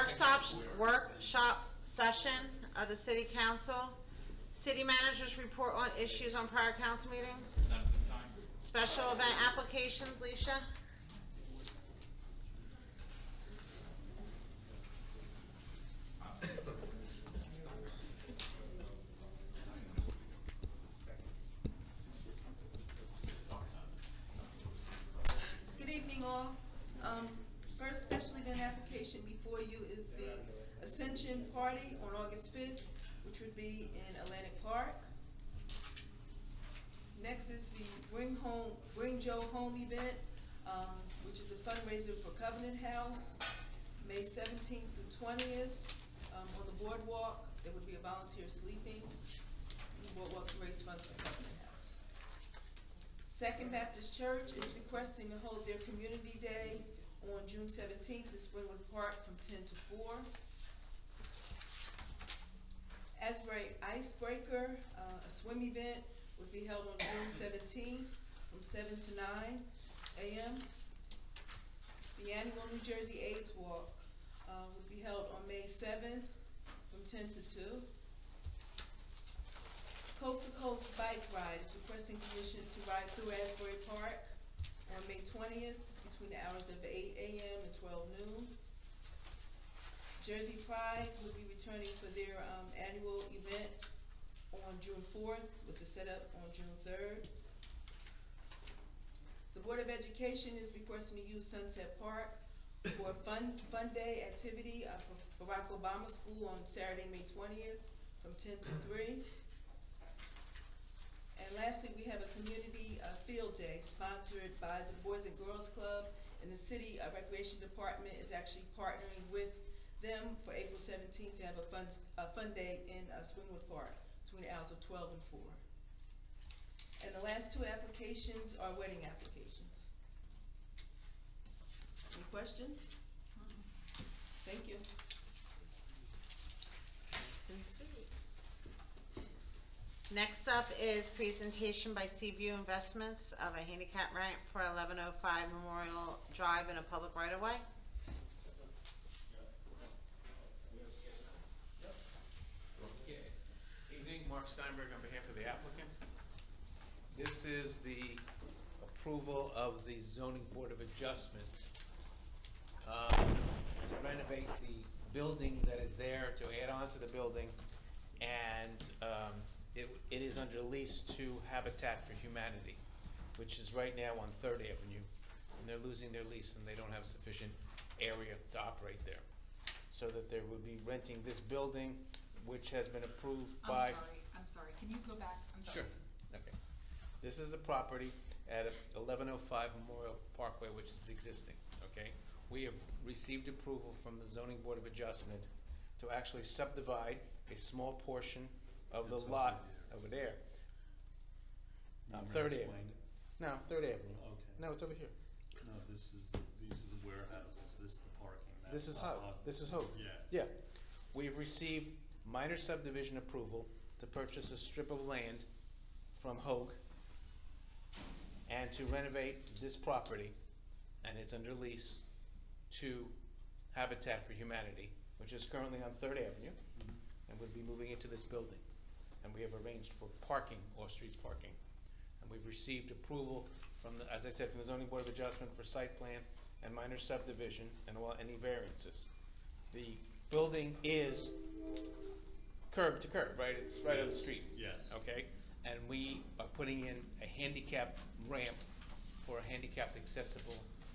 workshop session of the City Council. City Managers report on issues on prior council meetings. None at this time. Special event applications, Leisha. Good evening, all. First special event application before you is the Ascension Party on August 5th, which would be in Atlantic Park. Next is the Bring Joe Home event, which is a fundraiser for Covenant House, May 17th through 20th. On the boardwalk, there would be a volunteer sleeping on the boardwalk to raise funds for Covenant House. Second Baptist Church is requesting to hold their Community Day on June 17th at Springwood Park from 10 to 4. Asbury Icebreaker, a swim event, would be held on June 17th from 7 to 9 a.m. The annual New Jersey AIDS Walk would be held on May 7th from 10 to 2. Coast to Coast Bike Ride is requesting permission to ride through Asbury Park on May 20th between the hours of 8 a.m. and 12 noon. Jersey Pride will be returning for their annual event on June 4th with the setup on June 3rd. The Board of Education is requesting to use Sunset Park for a fun day activity for Barack Obama School on Saturday, May 20th from 10 to 3. And lastly, we have a community field day sponsored by the Boys and Girls Club, and the City Recreation Department is actually partnering with them for April 17th to have a fun day in Springwood Park between the hours of 12 and 4. And the last two applications are wedding applications. Any questions? Thank you. Nice and sweet. Next up is presentation by Seaview Investments of a handicap ramp for 1105 Memorial Drive in a public right-of-way. Evening, Mark Steinberg on behalf of the applicant. This is the approval of the Zoning Board of Adjustment to renovate the building that is there, to add on to the building, and it is under lease to Habitat for Humanity, which is right now on 3rd Avenue, and they're losing their lease and they don't have sufficient area to operate there. So that they would be renting this building, which has been approved by... I'm sorry, can you go back? I'm sorry. Sure, okay. This is the property at 1105 Memorial Parkway, which is existing, okay? We have received approval from the Zoning Board of Adjustment to actually subdivide a small portion of the lot over there. No, 3rd Avenue. No, 3rd Avenue. Okay. No, it's over here. No, these are the warehouses, this is the parking. This is Hogue. This is Hogue. Yeah. Yeah. We've received minor subdivision approval to purchase a strip of land from Hogue and to renovate this property, and it's under lease to Habitat for Humanity, which is currently on 3rd Avenue, and would be moving into this building. And we have arranged for parking, off-street parking. And we've received approval from the, as I said, from the Zoning Board of Adjustment for site plan and minor subdivision and any variances. The building is curb to curb, right? It's right on the street. Yes. Okay? And we are putting in a handicap ramp for a handicapped accessible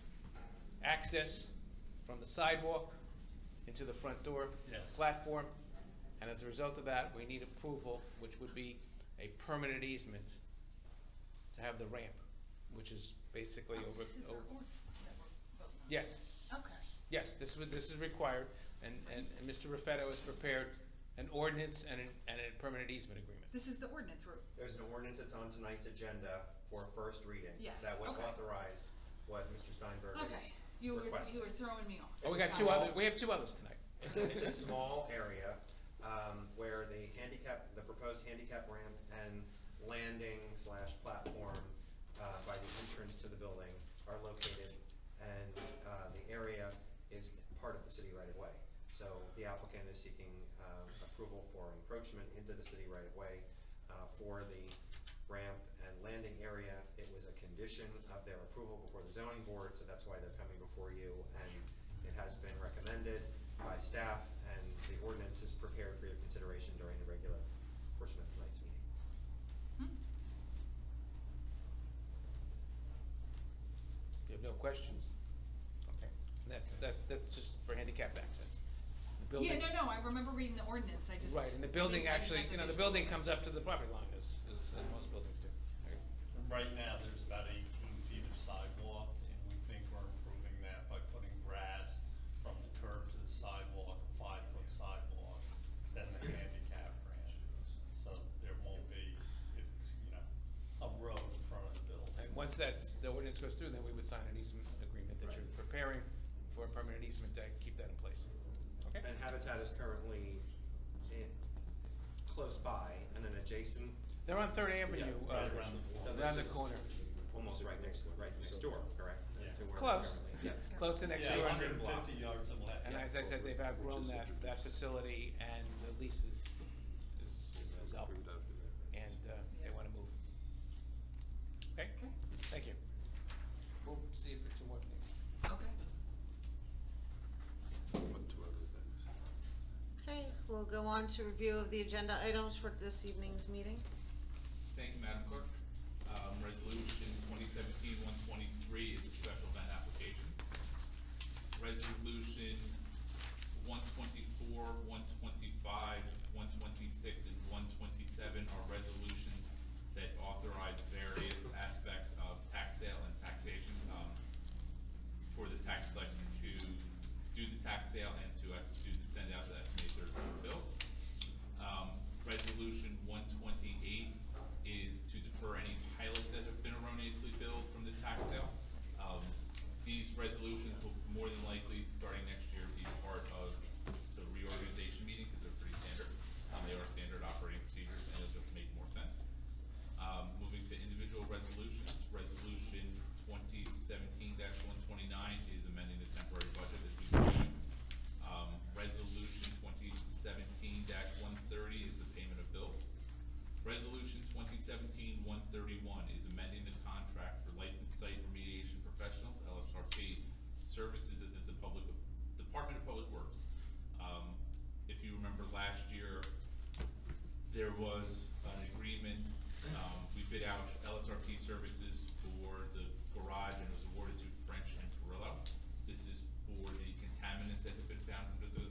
access from the sidewalk into the front door platform. And as a result of that, we need approval, which would be a permanent easement to have the ramp, which is basically over. This is our ordinance that we're voting on. Yes. Okay. Yes, this is required, and Mr. Raffetto has prepared an ordinance and a permanent easement agreement. This is the ordinance. There's an ordinance that's on tonight's agenda for first reading. Yes, that would okay. authorize what Mr. Steinberg is You requesting. were throwing me off. Oh, we got two others. We have two others tonight. It's a small area where the proposed handicap ramp and landing / platform by the entrance to the building are located, and the area is part of the city right away. So the applicant is seeking approval for encroachment into the city right of way for the ramp and landing area. It was a condition of their approval before the zoning board, so that's why they're coming before you. And it has been recommended by staff, and the ordinance is prepared for your consideration during the regular portion of tonight's meeting. You have no questions? Okay. That's just for handicapped access. The building. Yeah, no, I remember reading the ordinance, I just. Right, and the I building didn't actually, have you know, the visual. building comes up to the property line as most buildings do. Okay. Right now, there's about 18 feet of sidewalk, and we think we're improving that by putting grass from the curb to the sidewalk, a 5-foot sidewalk, then the handicap ramp. So there won't be, if it's, a road in front of the building. And once the ordinance goes through, then we would sign an easement agreement that you're preparing for a permanent easement to keep that in place. Okay? And Habitat is currently close by and an adjacent, They're on Third Avenue, right around the so corner. around the this is corner. almost right next door, correct? Yeah. To where Close. we're currently- Yeah. Close to next Yeah, door. 150 yards of left. And as I said, they've outgrown that facility, and the lease is up, and they wanna move. Okay? Okay. Thank you. We'll see you for 2 more things. Okay. Okay, we'll go on to review of the agenda items for this evening's meeting. Thank you, Madam Clerk. Resolution 2017-123 is a special event application. Resolution 124, 125, 126, and 127 are resolutions that authorize various aspects of tax sale and taxation for the tax collector to do the tax sale and to send out the estimated third-quarter bills. Resolution 128 is to defer any pilots that have been erroneously billed from the tax sale. These resolutions will more than likely, starting next year, be part of the reorganization meeting because they're pretty standard. They are standard operating procedures, and it'll just make more sense. Moving to individual resolutions, resolution 2017-129 is amending the temporary budget as we reviewed. Resolution 2017-130 is the payment of bills. Resolution 2017-131 is amending the contract for licensed site remediation professionals, LSRP, services at the Department of Public Works. If you remember last year, there was an agreement, we bid out LSRP services for the garage and it was awarded to French and Perillo. This is for the contaminants that have been found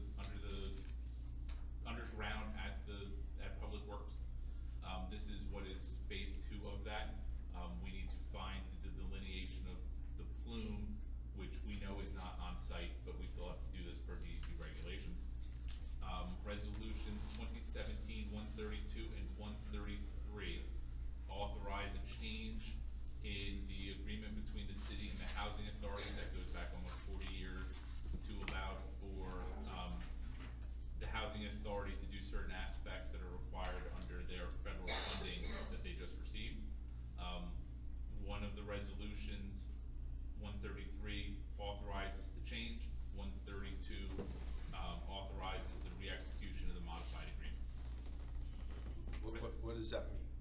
underground at Public Works. This is what is phase 2 of that. We need to find the delineation of the plume, which we know is not on site, but we still have to do this per DEP regulations. Resolutions 2017-132 and 133 authorize a change in the agreement between the city and the housing authority that goes back almost 40 years to allow for the housing authority to do certain aspects that are required under their federal funding that they just received. One of the resolutions, 133, authorizes the change. 132 authorizes the re-execution of the modified agreement. What does that mean?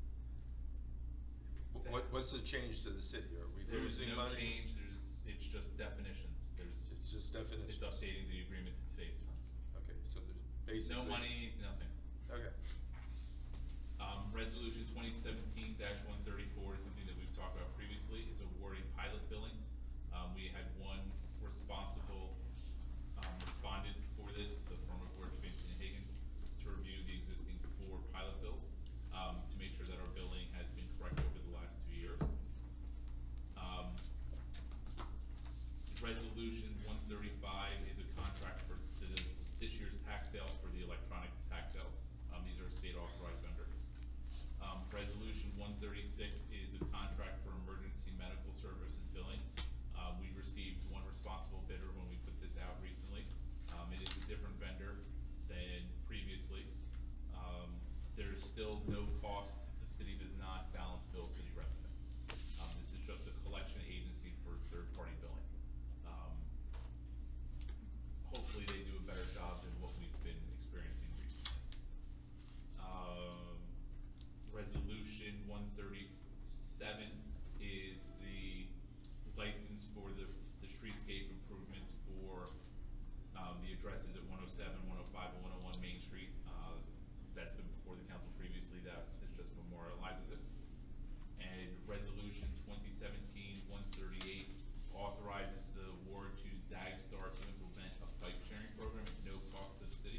What's the change to the city? Are we There's losing no money? change, it's just definitions. It's just definitions? It's updating the agreement to today's terms. Okay, so there's basically. No money, nothing. Okay. Resolution 2017-134 is something that we've talked about previously. It's awarding pilot billing. We had one responsible responded for this, the firm of George Vincent and Higgins, to review the existing 4 pilot bills to make sure that our billing has been correct over the last 2 years. Resolution 135 is a contract for this year's tax sale for the electronic tax sales. These are a state authorized vendor. Resolution 136 is a contract for emergency medical services billing. We received one responsible bidder when we put this out recently. It is a different vendor than previously. There's still no cost. The city does not balance bill city residents. This is just a collection agency for third-party billing. Hopefully they do a better job than 137 is the license for the streetscape improvements for, the addresses at 107, 105, and 101 Main Street. That's been before the council previously, that this just memorializes it. And resolution 2017-138 authorizes the award to Zagstar to implement a bike sharing program at no cost to the city.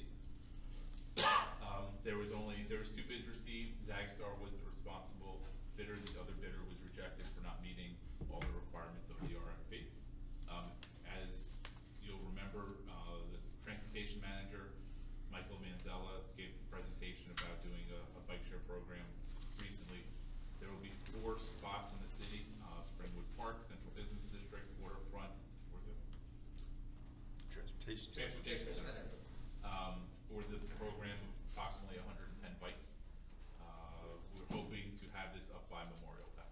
There was two bids received. Zagstar was the responsible bidder. The other bidder was rejected for not meeting all the requirements of the RFP. As you'll remember, the transportation manager, Michael Manzella, gave the presentation about doing a bike share program recently. There will be 4 spots in the city, Springwood Park, Central Business District, Waterfront, where's it? Transportation. Transportation Center. For the program of approximately 110 bikes. We're hoping to have this up by Memorial Day.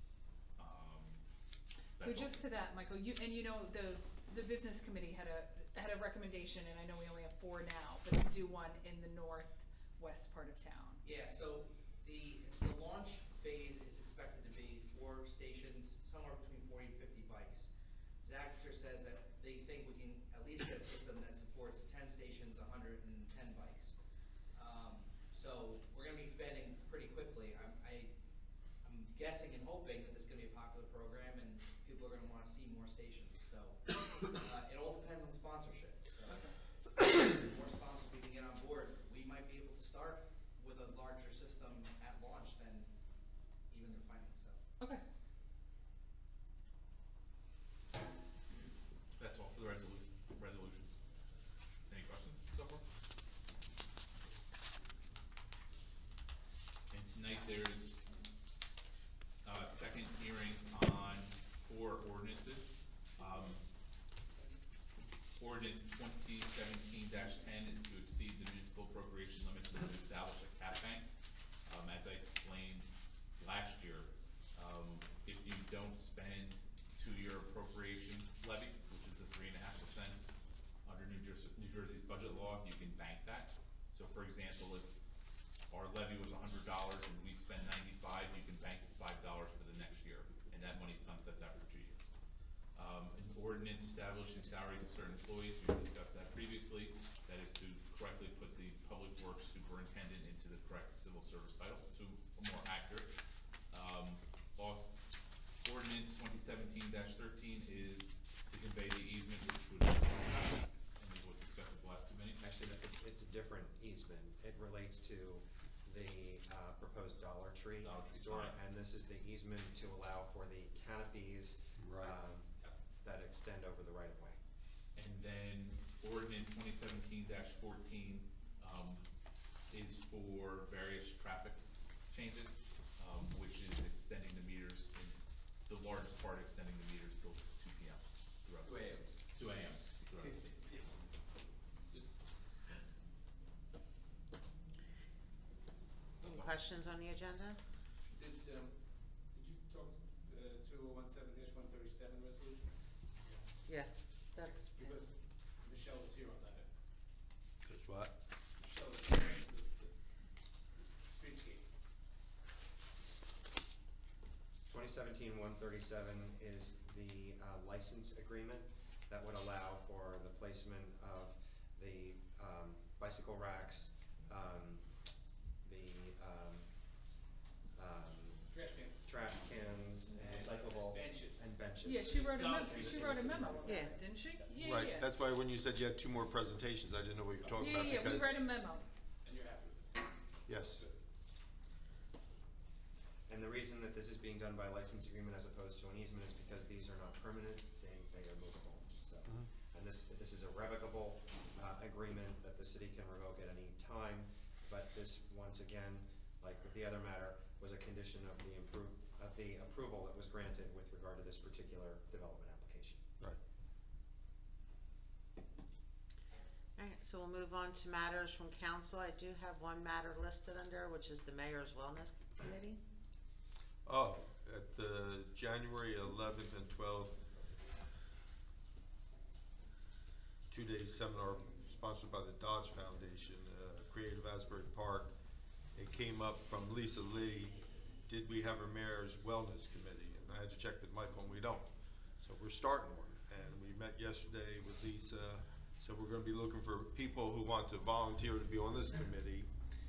So That's all. just to that, Michael, the business committee had a recommendation, and I know we only have 4 now, but to do one in the northwest part of town. Yeah, so the launch phase is expected to be 4 stations, somewhere between 40 and 50 bikes. Zaxter says that they think we can at least get a system that supports 10 stations, 110 bikes. So we're gonna be expanding pretty quickly. I'm guessing and hoping that this is gonna be a popular program and people are gonna wanna see more stations. So, it all depends on sponsorship. So, the more sponsors we can get on board, we might be able to start with a larger system at launch than even they're planning, so. Okay. That's all for the resolutions. Any questions so far? And tonight there's second hearings on 4 ordinances. Ordinance 2017-10 is to exceed the municipal appropriation limits and to establish a cap bank. As I explained last year, if you don't spend to your appropriation levy, which is the 3.5% under New Jersey's budget law, you can bank that. So for example, if our levy was $100 and we spend 95, you can bank $5 for the next year, and that money sunsets after 2 years. An ordinance establishing salaries of certain employees, we've discussed that previously. That is to correctly put the public works superintendent into the correct civil service title, to more accurate. Ordinance 2017-13 is to convey the easement which would, and it was discussed at the last 2 meetings. Actually, it's a different easement. It relates to the proposed Dollar Tree store, sign. and this is the easement to allow for the canopies Right. Yes. that extend over the right of way. And then ordinance 2017-14 is for various traffic changes, which is extending the meters, in the largest part extending the meters till 2 p.m. throughout the state. 2 a.m. throughout the state. Any questions on the agenda? Did you talk, 2017-137 resolution? Yeah, that's, Because Michelle is here on that. That's what? Michelle is here, the streetscape. 2017-137 is the license agreement that would allow for the placement of the bicycle racks, trash cans, and recyclable. Benches. And benches. Yeah, she wrote a Dollar memo, Tree. she wrote a memo about Yeah. it, didn't she? Yeah, Right, yeah. that's why when you said you had 2 more presentations, I didn't know what you were talking Yeah, about yeah, we because. read a memo. And you're happy with it? Yes. And the reason that this is being done by license agreement as opposed to an easement is because these are not permanent, they are movable, so. And this is a revocable agreement that the city can revoke at any time, but this, once again, like with the other matter, was a condition of the approval that was granted with regard to this particular development application. Right. alright, so we'll move on to matters from council. I do have one matter listed under, which is the Mayor's Wellness Committee. Oh, at the January 11th and 12th 2-day seminar sponsored by the Dodge Foundation, Creative Asbury Park, it came up from Lisa Lee did we have a mayor's wellness committee? And I had to check with Michael, and we don't. So we're starting one, and we met yesterday with Lisa. So we're gonna be looking for people who want to volunteer to be on this committee.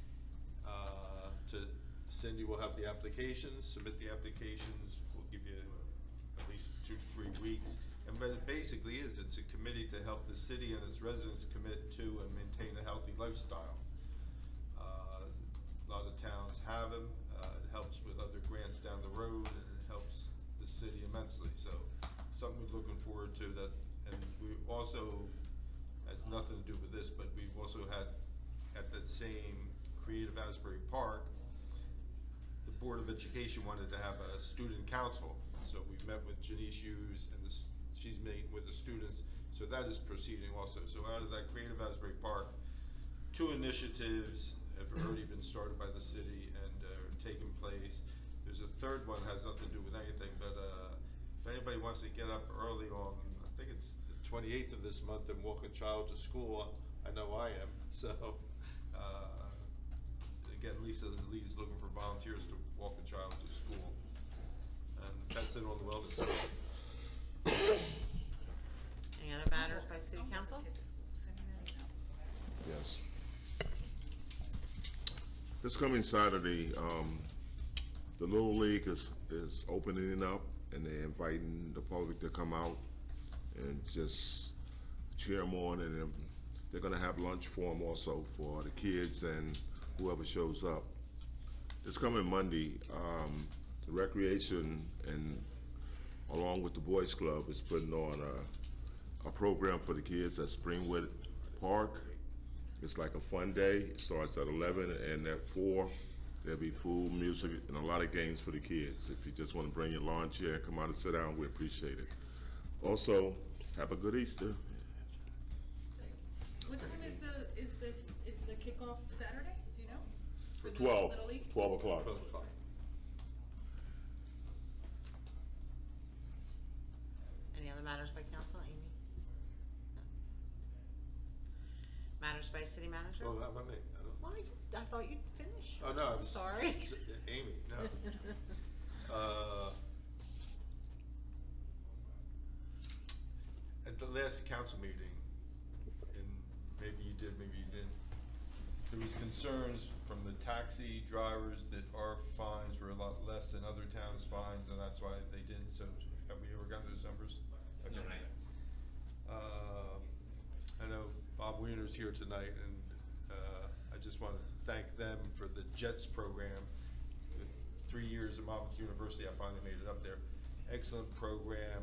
Cindy will have the applications, submit the applications, we'll give you at least 2-3 weeks. And what it basically is, it's a committee to help the city and its residents commit to and maintain a healthy lifestyle. A lot of towns have them, it helps with other grants down the road, and it helps the city immensely. So something we're looking forward to that, and we also, has nothing to do with this, but we've also had at that same Creative Asbury Park, the Board of Education wanted to have a student council. So we met with Janice Hughes, and she's meeting with the students. So that is proceeding also. So out of that Creative Asbury Park, 2 initiatives have already been started by the city and are taking place. There's a 3rd one, has nothing to do with anything, but if anybody wants to get up early on, I think it's the 28th of this month, and walk a child to school, I know I am. So again, Lisa Lee's looking for volunteers to walk a child to school. And that's it on the wellness side. Any other matters by city council? Yes. This coming Saturday, the Little League is opening up, and they're inviting the public to come out and just cheer them on, and they're gonna have lunch for them also for the kids and whoever shows up. This coming Monday, the Recreation and along with the Boys Club is putting on a program for the kids at Springwood Park. It's like a fun day. It starts at 11, and at 4, there'll be food, music, and a lot of games for the kids. If you just want to bring your lawn chair and come out and sit down, we appreciate it. Also, have a good Easter. What time is the kickoff Saturday? Do you know? For the 12, Little League? 12 o'clock. 12 o'clock. Any other matters by council, Amy? No. Matters by city manager? Oh, not by me. I don't. Well, I thought you'd finish. Oh, no. I'm sorry. Amy, no. At the last council meeting, and maybe you did, maybe you didn't, there was concerns from the taxi drivers that our fines were a lot less than other towns' fines, and that's why they didn't. So have we ever gotten those numbers? No, not yet. I know Bob Wiener's here tonight, and I just want to thank them for the JETS program. With 3 years at Monmouth University, I finally made it up there. Excellent program.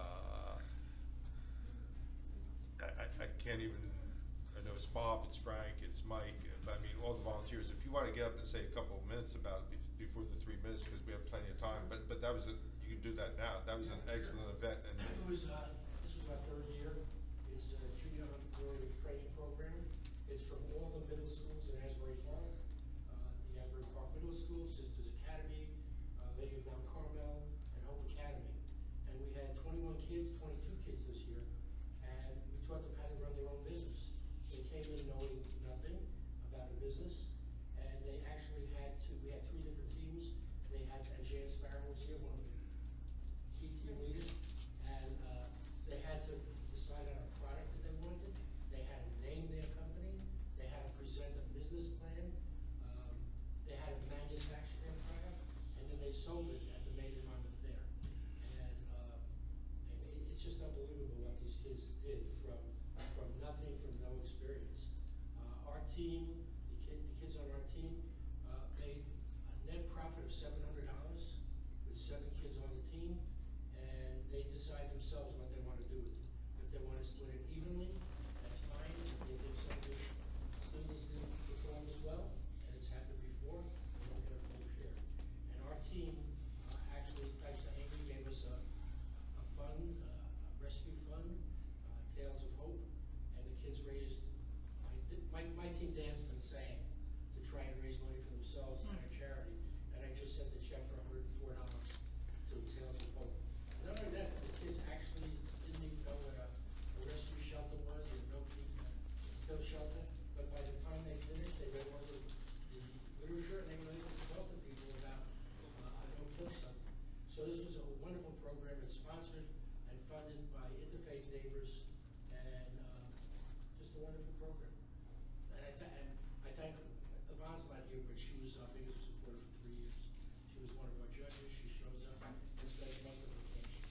I can't even, I know it's Bob, it's Frank, it's Mike, I mean, all the volunteers. If you want to get up and say a couple of minutes about it before the 3 minutes, because we have plenty of time, but that was, you can do that now. That was an excellent event. And It was, this was our 3rd year. It's a junior entrepreneurial training program. It's from all the middle schools in Asbury Park, the Asbury Park Middle School, Sisters Academy, Lady of Mount Carmel, and Hope Academy. And we had 21 kids, 22 kids this year, and we taught them how to run their own business. They came in knowing nothing about a business, and they actually had to, we had 3 different teams. They had, and Jan Sparrow was here, one of the key team leaders, and they had to decide on a product that they wanted. They had to name their company. They had to present a business plan. They had to manufacture their product, and then they sold it at the Made in Monmouth Fair. And it's just unbelievable what these kids did from nothing, from no experience. Our team, the kids on our team, made a net profit of $700 with 7 kids on the team, and they decide themselves what they want to do with it. If they want to split it evenly, that's fine. If they think some of the students didn't perform as well, and it's happened before, they don't get a full share. And our team, actually, thanks to Amy, gave us a fund, a rescue fund, Tales of Hope, and the kids raised, my team danced and sang to try and raise money for themselves and our charity, and I just sent the check for $104 to Tales of Hope. And not only that, the kids actually didn't even know what a rescue shelter was, or no kill shelter, but by the time they finished, they read all the literature, and they were able to talk to people about just a wonderful program. And I thank, Yvonne's not here, but she was our biggest supporter for 3 years. She was one of our judges, she shows up and spends most of her vacation.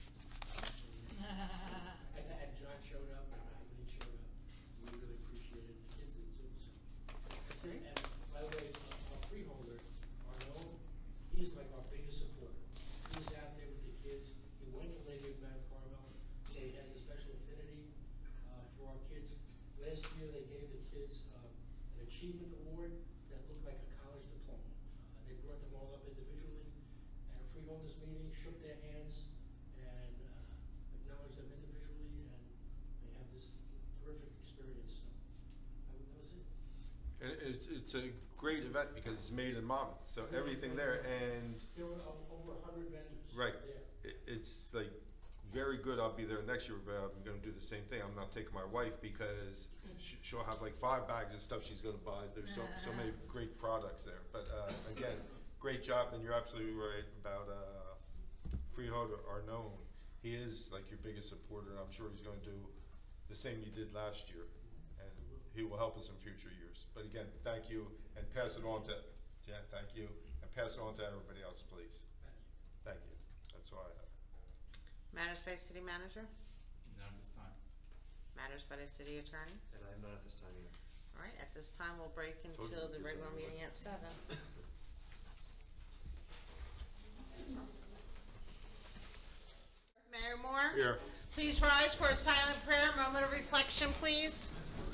And John showed up, and Eileen showed up. We really appreciated it, the kids did too, so. And by the way, our freeholder, Arnaud, he's like our biggest supporter. He's out there with the kids. He went to Lady of Mount Carmel, so he has a special affinity for our kids. Last year, they gave the kids an achievement award that looked like a college diploma. They brought them all up individually at a freeholders meeting, shook their hands, and acknowledged them individually, and they have this terrific experience. So that was it. And it's a great event because it's made in Monmouth, so everything there, and There were over 100 vendors right, there. it's like very good. I'll be there next year, but I'm going to do the same thing. I'm not taking my wife because she'll have like 5 bags of stuff she's going to buy. There's so many great products there. But again, great job, and you're absolutely right about Freeholder Arnaud. He is like your biggest supporter, and I'm sure he's going to do the same he did last year, and he will help us in future years. But again, thank you, and pass it on to Jan. Thank you, and pass it on to everybody else, please. Thank you. That's all I have. Matters by city manager? Not this time. Matters by the city attorney? And I am not at this time either. All right, at this time, we'll break Told you until we'd the get regular that meeting away. at 7. Mayor Moore? Here. Please rise for a silent prayer, moment of reflection, please.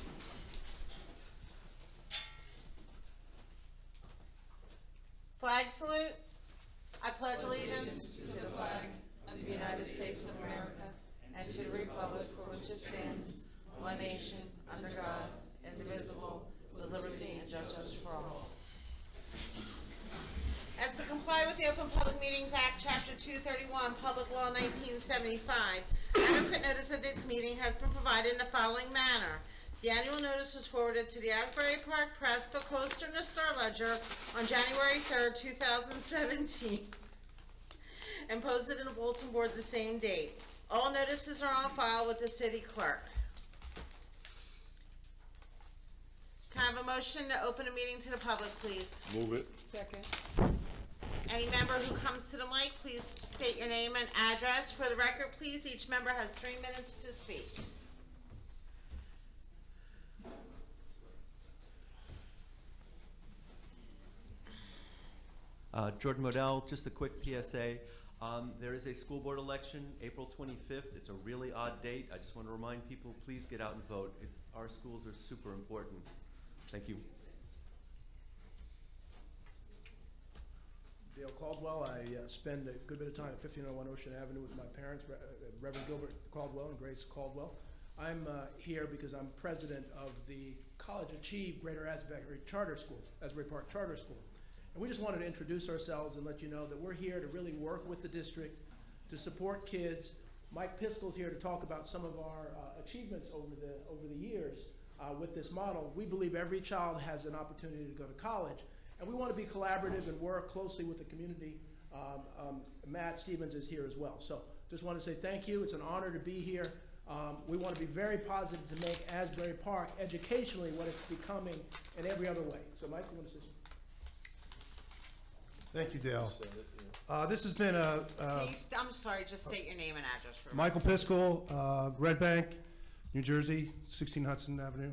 Flag salute. I pledge allegiance to the flag of the United States of America and to the republic for which it stands, one nation, under God, indivisible, with liberty and justice for all. As to comply with the Open Public Meetings Act, Chapter 231, Public Law 1975, adequate notice of this meeting has been provided in the following manner. The annual notice was forwarded to the Asbury Park Press, the Coaster, and the Star Ledger on January 3rd, 2017, and posted in the bulletin board the same date. All notices are on file with the city clerk. Can I have a motion to open a meeting to the public, please? Move it. Second. Any member who comes to the mic, please state your name and address. For the record, please, each member has 3 minutes to speak. Jordan Modell, just a quick PSA. There is a school board election, April 25th. It's a really odd date. I just want to remind people, please get out and vote. Our schools are super important. Thank you. Dale Caldwell. I spend a good bit of time at 1501 Ocean Avenue with my parents, Reverend Gilbert Caldwell and Grace Caldwell. I'm here because I'm president of the College Achieve Greater Asbury Charter School, Asbury Park Charter School. And we just wanted to introduce ourselves and let you know that we're here to really work with the district to support kids. Mike Piskel's here to talk about some of our achievements over the years with this model. We believe every child has an opportunity to go to college, and we want to be collaborative and work closely with the community. Matt Stevens is here as well. So just want to say thank you. It's an honor to be here. We want to be very positive to make Asbury Park educationally what it's becoming in every other way. So Mike, you want to say something? Thank you, Dale. This has been a I'm sorry, just state your name and address for me. Michael Piskel, Red Bank, New Jersey, 16 Hudson Avenue.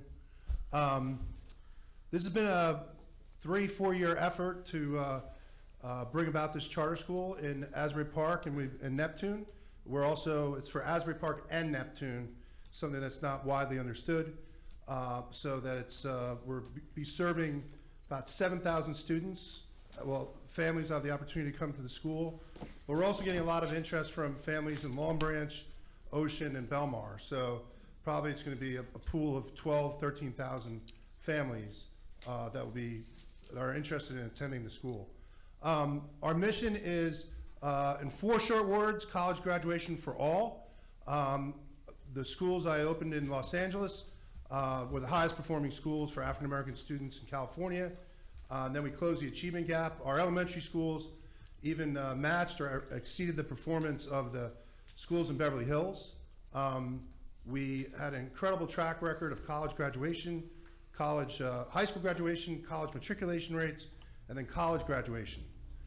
This has been a 3-4 year effort to bring about this charter school in Asbury Park and Neptune. It's for Asbury Park and Neptune, something that's not widely understood, so that we'll be serving about 7,000 students. Families have the opportunity to come to the school, but we're also getting a lot of interest from families in Long Branch, Ocean, and Belmar. So probably it's going to be a pool of 13,000 families that are interested in attending the school. Our mission is, in 4 short words, college graduation for all. The schools I opened in Los Angeles were the highest performing schools for African American students in California. Then we closed the achievement gap. Our elementary schools even matched or exceeded the performance of the schools in Beverly Hills. We had an incredible track record of college graduation, high school graduation, college matriculation rates, and then college graduation.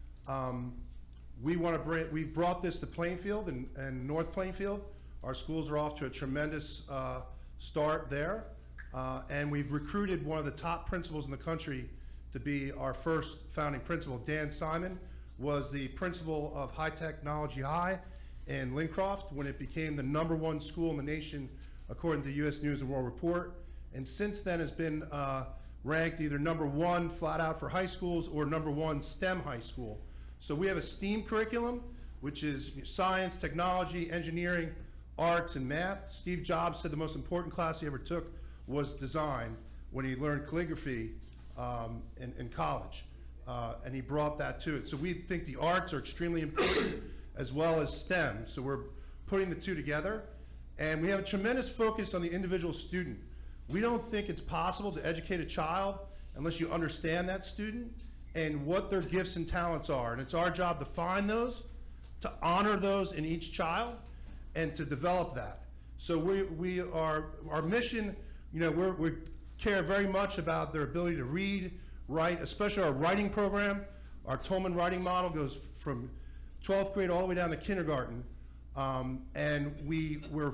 We brought this to Plainfield and North Plainfield. Our schools are off to a tremendous start there. And we've recruited one of the top principals in the country to be our first founding principal. Dan Simon was the principal of High Technology High in Lincroft when it became the #1 school in the nation according to U.S. News and World Report. And since then has been ranked either #1 flat out for high schools or #1 STEM high school. So we have a STEAM curriculum, which is science, technology, engineering, arts, and math. Steve Jobs said the most important class he ever took was design when he learned calligraphy in college. And he brought that to it. So we think the arts are extremely important as well as STEM. So we're putting the two together. And we have a tremendous focus on the individual student. We don't think it's possible to educate a child unless you understand that student and what their gifts and talents are. And it's our job to find those, to honor those in each child, and to develop that. So our mission, you know, we care very much about their ability to read, write, especially our writing program. Our Tolman writing model goes from 12th grade all the way down to kindergarten. And we're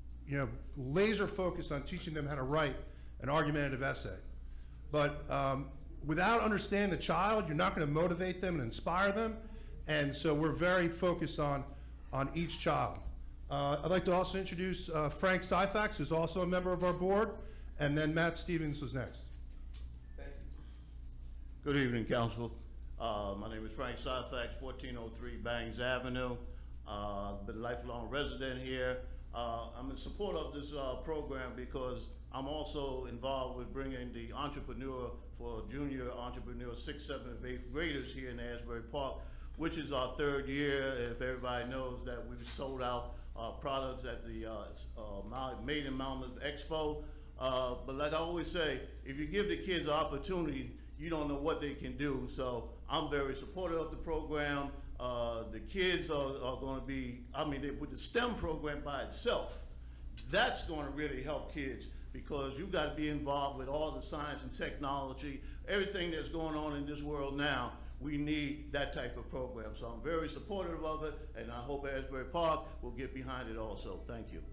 laser focused on teaching them how to write an argumentative essay. But without understanding the child, you're not going to motivate them and inspire them. And so we're very focused on each child. I'd like to also introduce Frank Syfax, who's also a member of our board, and then Matt Stevens was next. Thank you. Good evening, Council. My name is Frank Syfax, 1403 Bangs Avenue. Been a lifelong resident here. I'm in support of this program because I'm also involved with bringing the entrepreneur for junior entrepreneur 6th, 7th, 8th graders here in Asbury Park, which is our 3rd year. If everybody knows that we've sold out products at the Made in Monmouth Expo. But like I always say, if you give the kids an opportunity, you don't know what they can do. So I'm very supportive of the program. The kids are going to be, with the STEM program by itself, that's going to really help kids because you've got to be involved with all the science and technology, everything that's going on in this world now. We need that type of program. So I'm very supportive of it, and I hope Asbury Park will get behind it also. Thank you.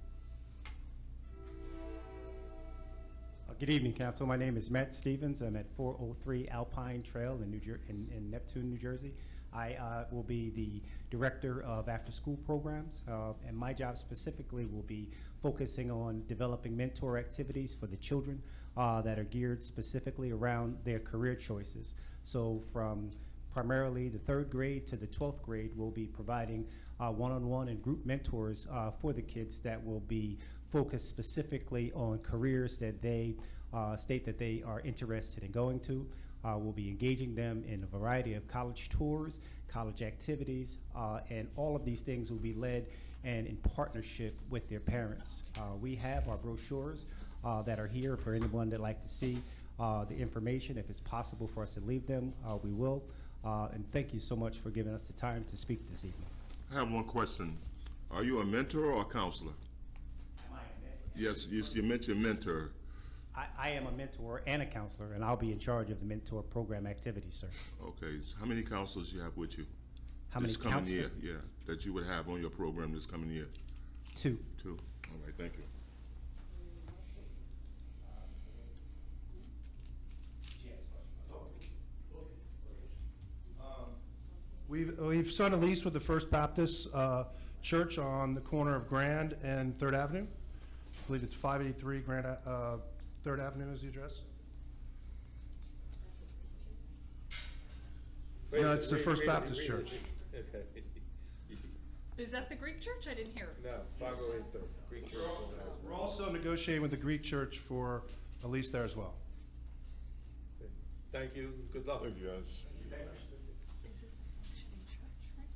Good evening, Council. My name is Matt Stevens. I'm at 403 Alpine Trail in Neptune, New Jersey. I will be the Director of After-School Programs, and my job specifically will be focusing on developing mentor activities for the children that are geared specifically around their career choices. So from primarily the 3rd grade to the 12th grade, we'll be providing one-on-one and group mentors for the kids that will be focused specifically on careers that they state that they are interested in going to. We'll be engaging them in a variety of college tours, college activities, and all of these things will be led and in partnership with their parents. We have our brochures that are here for anyone that'd like to see the information. If it's possible for us to leave them, we will. And thank you so much for giving us the time to speak this evening. I have one question. Are you a mentor or a counselor? Am I a mentor? Yes, you mentioned mentor. I am a mentor and a counselor, and I'll be in charge of the mentor program activities, sir. Okay, so how many counselors you have with you? How many this coming counselors? year, yeah, that you would have on your program this coming year? 2. 2. All right, thank you. We've signed a lease with the First Baptist Church on the corner of Grand and 3rd Avenue. I believe it's 583 Grand 3rd Avenue is the address. No, it's the First Baptist Church. Is that the Greek church? I didn't hear. No, 508 the Greek Church. We're also negotiating with the Greek Church for a lease there as well. Thank you. Good luck. Thank you, guys. Is this a functioning church, right?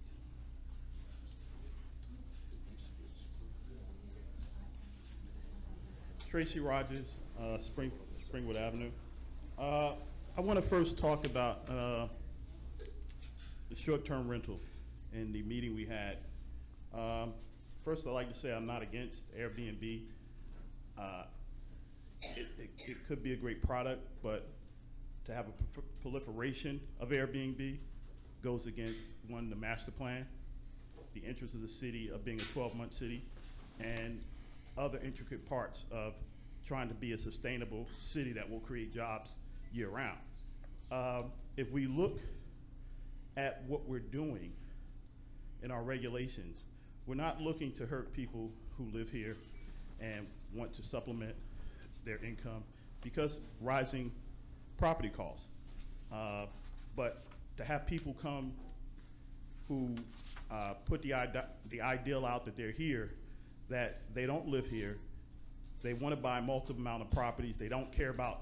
Tracy Rogers, Springwood Avenue. I want to first talk about the short-term rental in the meeting we had. First, I'd like to say I'm not against Airbnb. It could be a great product, but to have a proliferation of Airbnb goes against, one, the master plan, the interest of the city of being a 12-month city, and other intricate parts of trying to be a sustainable city that will create jobs year-round. If we look at what we're doing in our regulations, we're not looking to hurt people who live here and want to supplement their income because rising property costs. But to have people come who put the ideal out that they're here, that they don't live here, they want to buy multiple amount of properties, they don't care about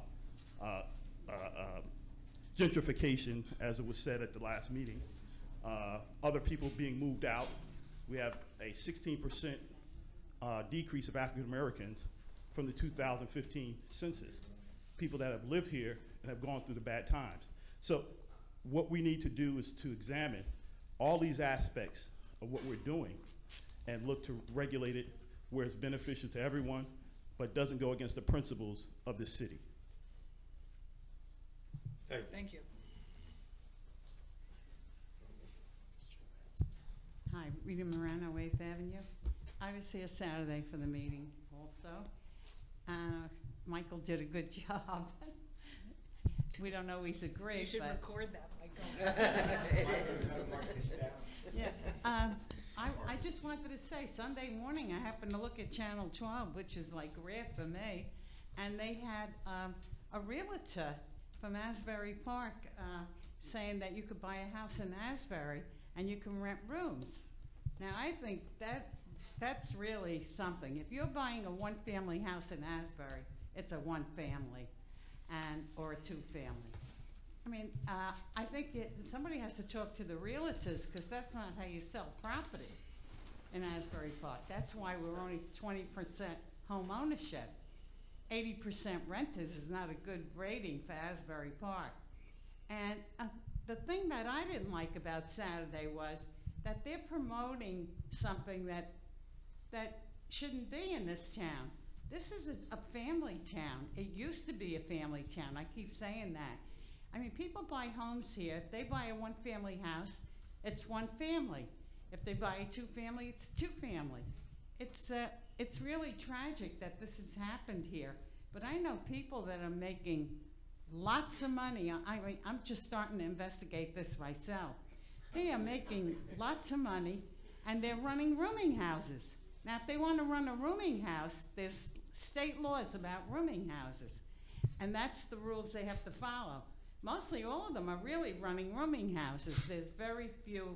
gentrification, as it was said at the last meeting, other people being moved out. We have a 16% decrease of African Americans from the 2015 census, people that have lived here and have gone through the bad times. So what we need to do is to examine all these aspects of what we're doing and look to regulate it where it's beneficial to everyone, but doesn't go against the principles of the city. Thank you. Hi, Rita Morano, 8th Avenue. I was here Saturday for the meeting also. Michael did a good job. We don't always agree, You should but record that, Michael. It is. yeah. I just wanted to say, Sunday morning, I happened to look at Channel 12, which is like rare for me, and they had a realtor from Asbury Park saying that you could buy a house in Asbury and you can rent rooms. Now, I think that's really something. If you're buying a one-family house in Asbury, it's a one-family or a two-family. I mean, I think somebody has to talk to the realtors because that's not how you sell property in Asbury Park. That's why we're only 20% home ownership. 80% renters is not a good rating for Asbury Park. And the thing that I didn't like about Saturday was that they're promoting something that shouldn't be in this town. This is a family town. It used to be a family town. I keep saying that. I mean, people buy homes here. If they buy a one-family house, it's one family. If they buy a two-family, it's two-family. It's really tragic that this has happened here. But I know people that are making lots of money. I mean, I'm just starting to investigate this myself. They are making lots of money, and they're running rooming houses. Now, if they want to run a rooming house, there's state laws about rooming houses, and that's the rules they have to follow. Mostly all of them are really running rooming houses. There's very few,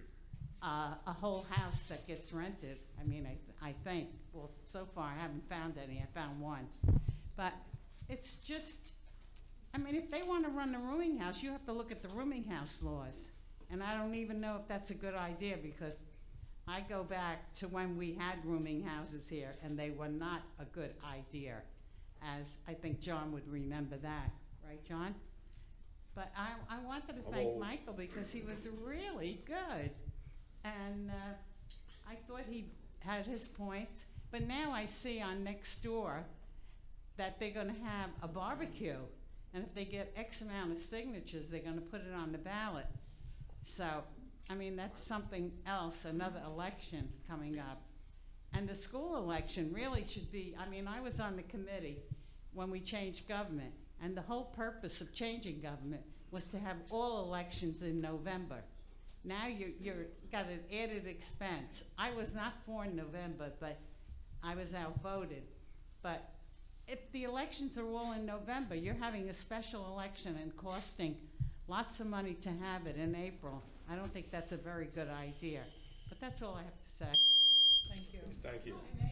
a whole house that gets rented. I mean, I think, well, so far I haven't found any. I found one. But it's just, I mean, if they want to run a rooming house, you have to look at the rooming house laws. And I don't even know if that's a good idea because I go back to when we had rooming houses here and they were not a good idea, as I think John would remember that. Right, John? But I wanted to thank Michael because he was really good. And I thought he had his points. But now I see on Nextdoor that they're going to have a barbecue. And if they get X amount of signatures, they're going to put it on the ballot. So, I mean, that's something else, another election coming up. And the school election really should be, I mean, I was on the committee when we changed government. And the whole purpose of changing government was to have all elections in November. Now you're got an added expense. I was not for November, but I was outvoted. But if the elections are all in November, you're having a special election and costing lots of money to have it in April. I don't think that's a very good idea. But that's all I have to say. Thank you. Thank you.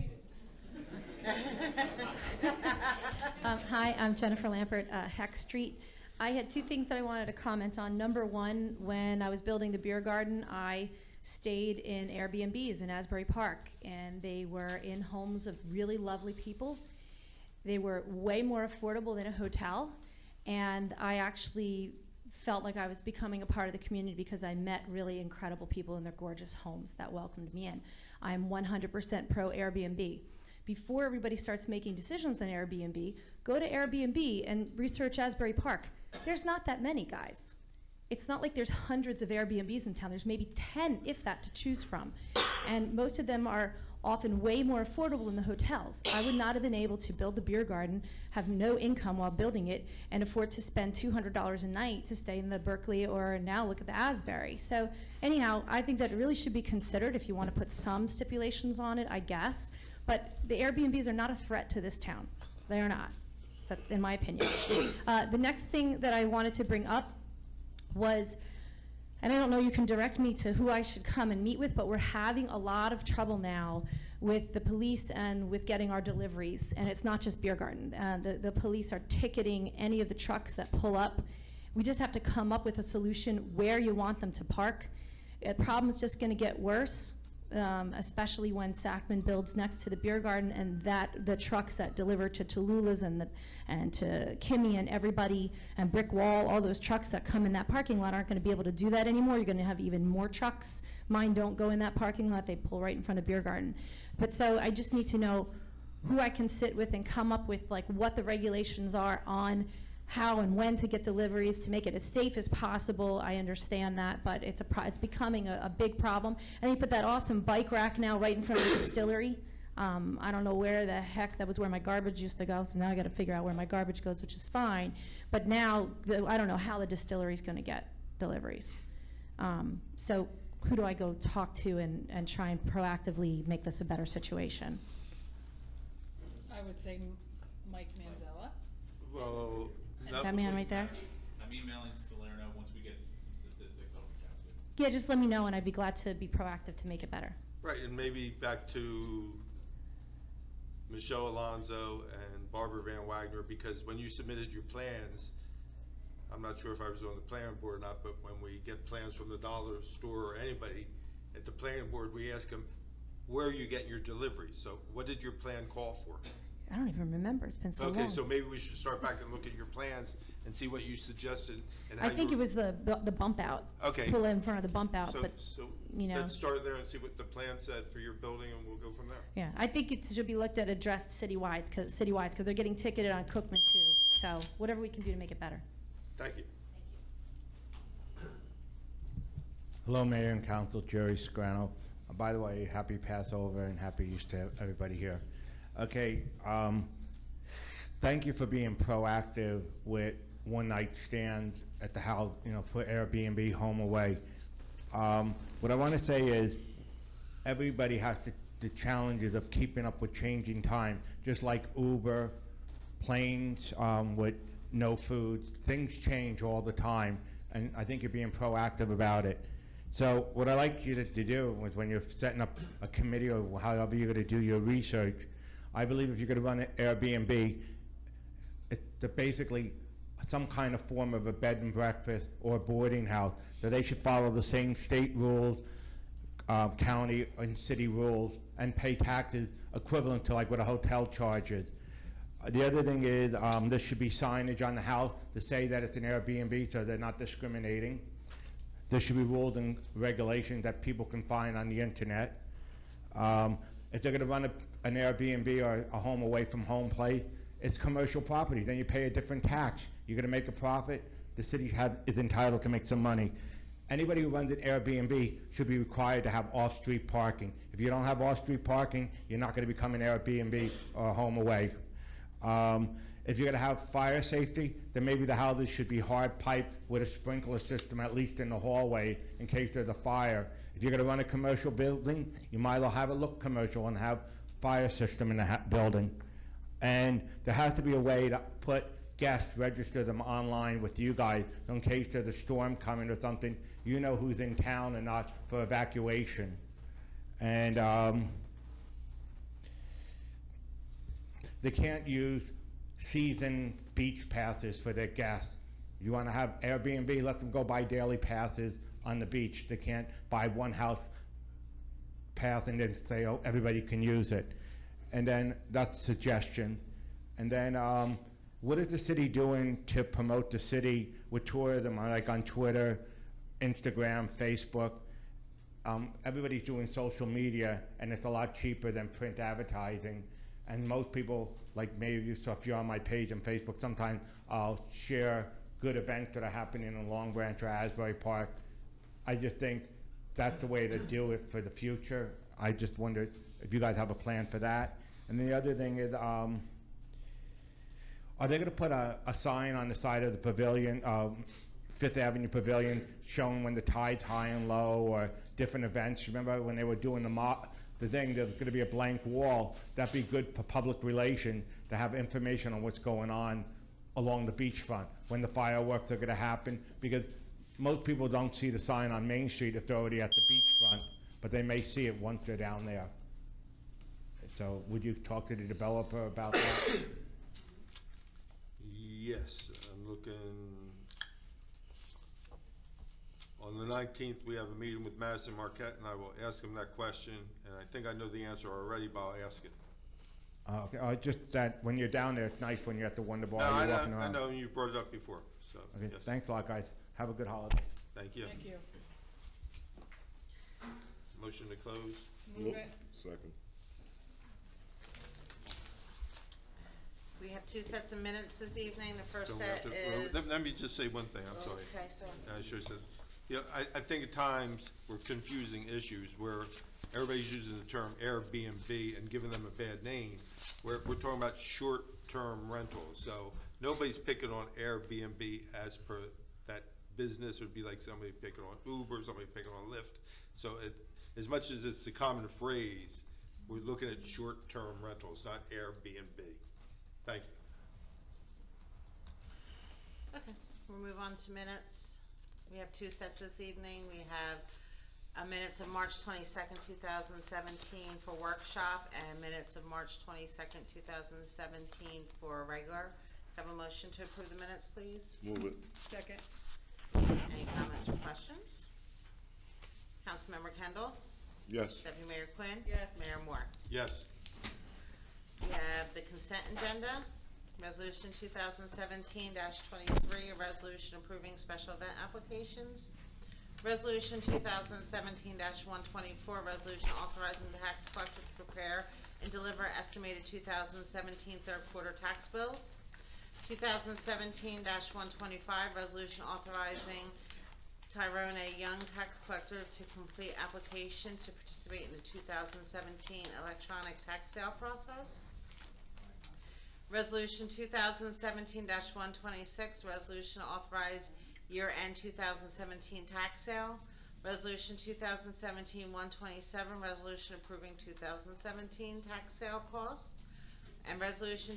Hi, I'm Jennifer Lampert, Heck Street. I had two things that I wanted to comment on. Number one, when I was building the beer garden, I stayed in Airbnbs in Asbury Park, and they were in homes of really lovely people. They were way more affordable than a hotel, and I actually felt like I was becoming a part of the community because I met really incredible people in their gorgeous homes that welcomed me in. I'm 100% pro Airbnb. before everybody starts making decisions on Airbnb, go to Airbnb and research Asbury Park. There's not that many, guys. It's not like there's hundreds of Airbnbs in town. There's maybe 10, if that, to choose from. And most of them are often way more affordable than the hotels. I would not have been able to build the beer garden, have no income while building it, and afford to spend $200 a night to stay in the Berkeley or now look at the Asbury. So anyhow, I think that it really should be considered if you want to put some stipulations on it, I guess. But the Airbnbs are not a threat to this town. They are not. That's in my opinion. The next thing that I wanted to bring up was, and I don't know, you can direct me to who I should come and meet with, but we're having a lot of trouble now with the police and with getting our deliveries. And it's not just Beer Garden. The police are ticketing any of the trucks that pull up. We just have to come up with a solution where you want them to park. The problem is just gonna get worse, especially when Sacman builds next to the Beer Garden, and the trucks that deliver to Tallulah's and to Kimmy and everybody, and Brick Wall, all those trucks that come in that parking lot aren't going to be able to do that anymore. You're going to have even more trucks. Mine don't go in that parking lot. They pull right in front of Beer Garden. But so I just need to know who I can sit with and come up with like what the regulations are on how and when to get deliveries to make it as safe as possible. I understand that, but it's becoming a big problem. And they put that awesome bike rack now right in front of the distillery. I don't know where the heck, that was where my garbage used to go, so now I gotta figure out where my garbage goes, which is fine. But now, I don't know how the distillery's gonna get deliveries. So who do I go talk to and try and proactively make this a better situation? I would say Mike Manzella. Well, that man right there? I'm emailing Salerno. Once we get some statistics, I'll reach out to you. Yeah, just let me know and I'd be glad to be proactive to make it better. Right, and maybe back to Michelle Alonso and Barbara Van Wagner, because when you submitted your plans, I'm not sure if I was on the planning board or not, but when we get plans from the dollar store or anybody at the planning board, we ask them, where are you getting your deliveries? So what did your plan call for? I don't even remember, it's been so long. Okay, so maybe we should start back and look at your plans and see what you suggested and how I think it was the bump out. Okay. Pull in front of the bump out, So, but, you know. let's start there and see what the plan said for your building, and we'll go from there. Yeah, I think it should be looked at, addressed citywide, because they're getting ticketed on Cookman too. So whatever we can do to make it better. Thank you. Hello, Mayor and Council, Jerry Scrano. By the way, happy Passover and happy Easter to everybody here. Okay, thank you for being proactive with one-night stands at the house, you know, for Airbnb, home away. What I want to say is everybody has the challenges of keeping up with changing time, just like Uber, planes with no food. Things change all the time, and I think you're being proactive about it. So what I like you to do is when you're setting up a committee or however you're going to do your research, I believe if you're going to run an Airbnb, it's basically some kind of form of a bed and breakfast or boarding house, that they should follow the same state rules, county and city rules, and pay taxes equivalent to like what a hotel charges. The other thing is there should be signage on the house to say that it's an Airbnb so they're not discriminating. There should be rules and regulations that people can find on the internet. If they're going to run an Airbnb or a home away from home place, it's commercial property. Then you pay a different tax. You're going to make a profit. The city is entitled to make some money. Anybody who runs an Airbnb should be required to have off-street parking. If you don't have off-street parking, you're not going to become an Airbnb or a home away. If you're going to have fire safety, then maybe the houses should be hard piped with a sprinkler system, at least in the hallway, in case there's a fire. If you're going to run a commercial building, you might as well have it look commercial and have fire system in the building. And there has to be a way to put guests, register them online with you guys, in case there's a storm coming or something. You know who's in town and not for evacuation. And they can't use season beach passes for their guests. You want to have Airbnb, let them go buy daily passes on the beach. They can't buy one house pass and then say, oh, everybody can use it. And then that's a suggestion. And then what is the city doing to promote the city with tourism, like on Twitter, Instagram, Facebook? Everybody's doing social media, and it's a lot cheaper than print advertising. And most people, like maybe you saw if you're on my page on Facebook, sometimes I'll share good events that are happening in Long Branch or Asbury Park. I just think that's the way to do it for the future. I just wondered if you guys have a plan for that. And the other thing is, are they gonna put a sign on the side of the pavilion, Fifth Avenue Pavilion, showing when the tide's high and low or different events? Remember when they were doing the thing, there's gonna be a blank wall. That'd be good for public relation to have information on what's going on along the beachfront, when the fireworks are gonna happen, because most people don't see the sign on Main Street if they're already at the beachfront, but they may see it once they're down there. So would you talk to the developer about that? Yes, I'm looking, on the 19th, we have a meeting with Madison Marquette, and I will ask him that question, and I think I know the answer already, but I'll ask it. Okay, just that when you're down there, it's nice when you're at the Wonder Bar, No, you're I walking know, around. I know, you brought it up before, so, Okay, yes. thanks a lot, guys. Have a good holiday. Thank you. Thank you. Motion to close? Move it. Second. We have two sets of minutes this evening. The first Don't we have set to- is. let me just say one thing, I'm sorry. Okay, sorry. I should have said, yeah, I think at times we're confusing issues where everybody's using the term Airbnb and giving them a bad name. We're talking about short-term rentals, so nobody's picking on Airbnb as per that business. It would be like somebody picking on Uber, somebody picking on Lyft. So as much as it's a common phrase, we're looking at short-term rentals, not Airbnb. Thank you. Okay, we'll move on to minutes. We have two sets this evening. We have minutes of March 22nd, 2017 for workshop, and minutes of March 22nd, 2017 for regular. Have a motion to approve the minutes, please? Move it. Second. Any comments or questions? Councilmember Kendall? Yes. Deputy Mayor Quinn? Yes. Mayor Moore? Yes. We have the consent agenda, resolution 2017-23, a resolution approving special event applications. Resolution 2017-124, resolution authorizing the tax collector to prepare and deliver estimated 2017 third quarter tax bills. 2017-125, resolution authorizing Tyrone A. Young, tax collector, to complete application to participate in the 2017 electronic tax sale process. Resolution 2017-126, resolution to authorize year-end 2017 tax sale. Resolution 2017-127, resolution approving 2017 tax sale costs. And resolution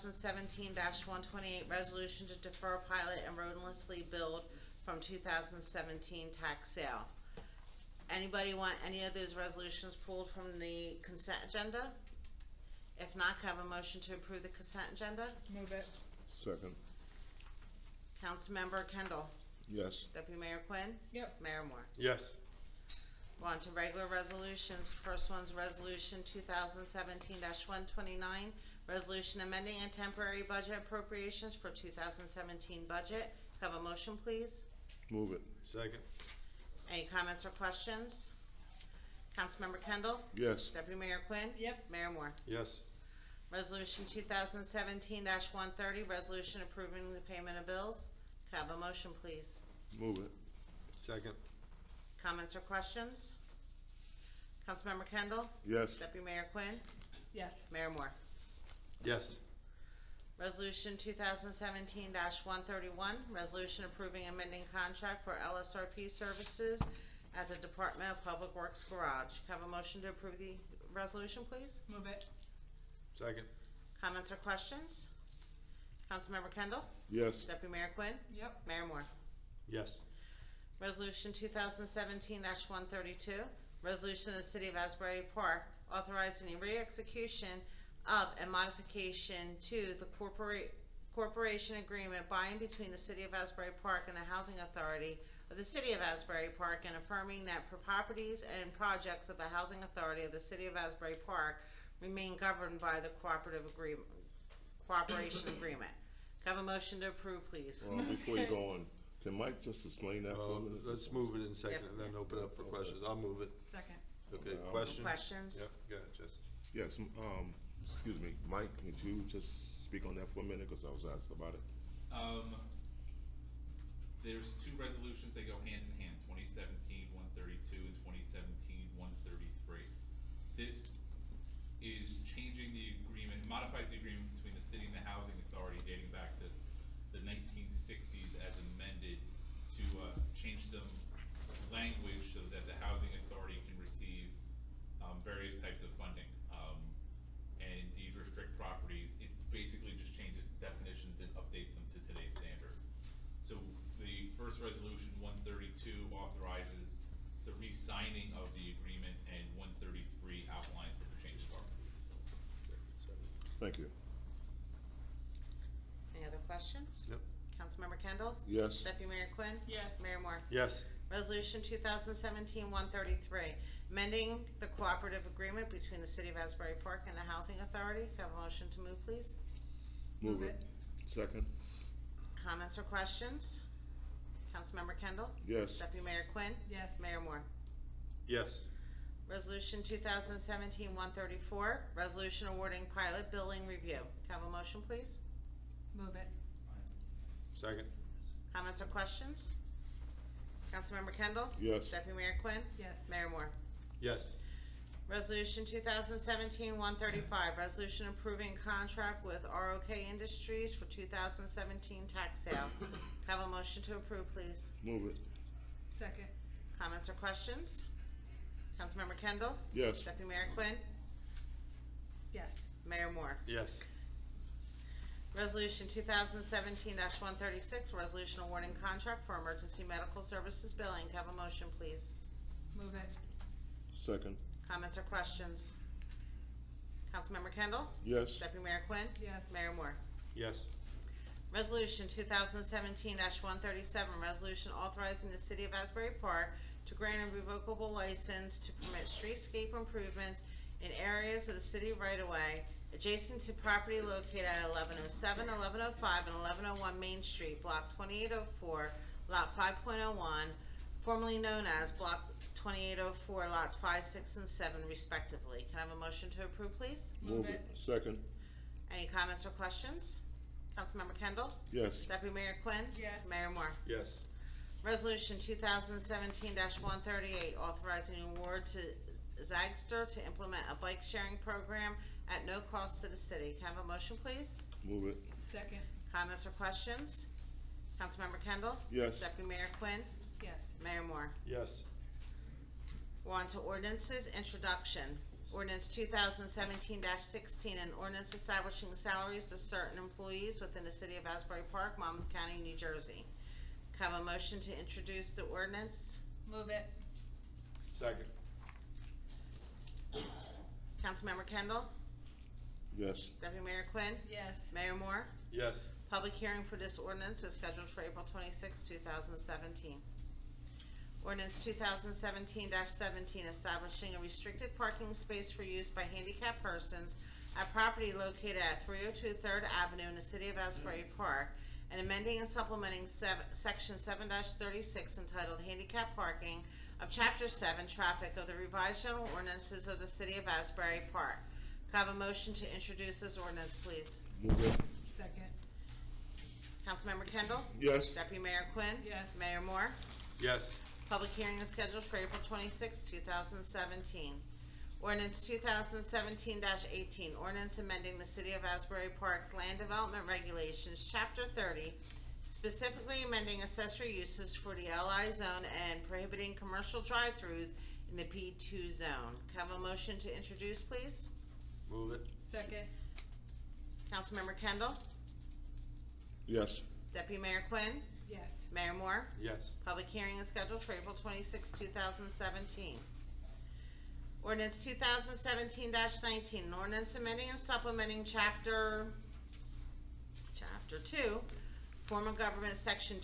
2017-128, resolution to defer pilot and roadlessly build from 2017 tax sale. Anybody want any of those resolutions pulled from the consent agenda? If not, can I have a motion to approve the consent agenda? Move it. Second. Councilmember Kendall? Yes. Deputy Mayor Quinn? Yep. Mayor Moore? Yes. We're on to regular resolutions. First one's resolution 2017-129, resolution amending and temporary budget appropriations for 2017 budget. Have a motion, please? Move it. Second. Any comments or questions? Councilmember Kendall? Yes. Deputy Mayor Quinn? Yep. Mayor Moore? Yes. Resolution 2017-130, resolution approving the payment of bills. Can I have a motion, please? Move it. Second. Comments or questions? Councilmember Kendall? Yes. Deputy Mayor Quinn? Yes. Mayor Moore? Yes. Resolution 2017-131, resolution approving amending contract for LSRP services at the Department of Public Works Garage. Can I have a motion to approve the resolution, please? Move it. Second. Comments or questions? Councilmember Kendall? Yes. Deputy Mayor Quinn? Yep. Mayor Moore? Yes. Resolution 2017-132, resolution of the City of Asbury Park authorizing a re-execution of a modification to the corporation agreement by and between the City of Asbury Park and the Housing Authority of the City of Asbury Park, and affirming that properties and projects of the Housing Authority of the City of Asbury Park remain governed by the cooperation agreement. Can I have a motion to approve, please? Well, before you go on, can Mike just explain that for a minute? Let's move it in second Yep. and then open up for questions. I'll move it. Second. Okay, Okay, questions? Questions? Yep, go ahead, Jesse. Yes, excuse me, Mike, could you just speak on that for a minute, because I was asked about it? There's two resolutions, they go hand in hand, 2017-132 and 2017-133. This is changing the agreement, modifies the agreement between the city and the housing authority dating back to the 1960s as amended to change some language so that the housing authority can receive various types of funding and deed restrict properties. It basically just changes definitions and updates them to today's standards. So the first resolution, 132, authorizes the re-signing of the agreement, and 133 outlines what the changes are. Thank you. Any other questions? Yep. Councilmember Kendall? Yes. Deputy Mayor Quinn? Yes. Mayor Moore? Yes. Resolution 2017-133, amending the cooperative agreement between the City of Asbury Park and the Housing Authority. Can I have a motion to move, please? Move it. Second. Comments or questions? Councilmember Kendall? Yes. Deputy Mayor Quinn? Yes. Mayor Moore? Yes. Resolution 2017-134, resolution awarding pilot billing review. Can I have a motion, please? Move it. Second. Comments or questions? Councilmember Kendall? Yes. Deputy Mayor Quinn? Yes. Mayor Moore? Yes. Resolution 2017-135, resolution approving contract with ROK Industries for 2017 tax sale. Can I have a motion to approve, please? Move it. Second. Comments or questions? Councilmember Kendall? Yes. Deputy Mayor Quinn? Yes. Mayor Moore? Yes. Resolution 2017-136, resolution awarding contract for emergency medical services billing. Can I have a motion, please? Move it. Second. Comments or questions? Councilmember Kendall? Yes. Deputy Mayor Quinn? Yes. Mayor Moore? Yes. Resolution 2017-137, resolution authorizing the City of Asbury Park to grant a revocable license to permit streetscape improvements in areas of the city right-of-way adjacent to property located at 1107, 1105, and 1101 Main Street, Block 2804, Lot 5.01, formerly known as Block 2804, Lots 5, 6, and 7, respectively. Can I have a motion to approve, please? Move it. Second. Any comments or questions? Councilmember Kendall? Yes. Deputy Mayor Quinn? Yes. Mayor Moore? Yes. Resolution 2017-138, authorizing award to Zagster to implement a bike sharing program at no cost to the city. Can I have a motion, please? Move it. Second. Comments or questions? Councilmember Kendall? Yes. Deputy Mayor Quinn? Yes. Mayor Moore? Yes. We're on to ordinances, introduction. Ordinance 2017-16, an ordinance establishing salaries to certain employees within the City of Asbury Park, Monmouth County, New Jersey. Can I have a motion to introduce the ordinance? Move it. Second. Councilmember Kendall? Yes. Deputy Mayor Quinn? Yes. Mayor Moore? Yes. Public hearing for this ordinance is scheduled for April 26, 2017. Ordinance 2017-17, establishing a restricted parking space for use by handicapped persons at property located at 302 3rd Avenue in the City of Asbury Park, and amending and supplementing Section 7-36 entitled Handicap Parking of Chapter 7 Traffic of the Revised General Ordinances of the City of Asbury Park. Can I have a motion to introduce this ordinance, please? Move it. Second. Councilmember Kendall? Yes. Deputy Mayor Quinn? Yes. Mayor Moore? Yes. Public hearing is scheduled for April 26, 2017. Ordinance 2017-18, ordinance amending the City of Asbury Park's Land Development Regulations, Chapter 30, specifically amending accessory uses for the LI zone and prohibiting commercial drive-throughs in the P2 zone. Can I have a motion to introduce, please? Move it. Second. Councilmember Kendall? Yes. Deputy Mayor Quinn? Yes. Mayor Moore? Yes. Public hearing is scheduled for April 26, 2017. Ordinance 2017-19, an ordinance amending and supplementing Chapter 2, Form of Government, Section